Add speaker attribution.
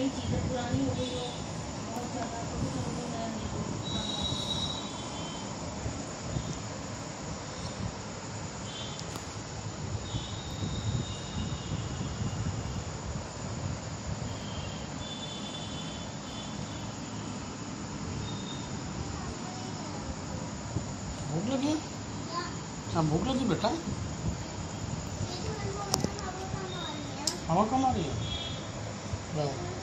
Speaker 1: चीज़ें पुरानी हो गई हो बहुत ज़्यादा तो भी समझो नया नहीं हो।
Speaker 2: भूख लगी? हाँ भूख लगी बेटा? हवा कम आ रही है?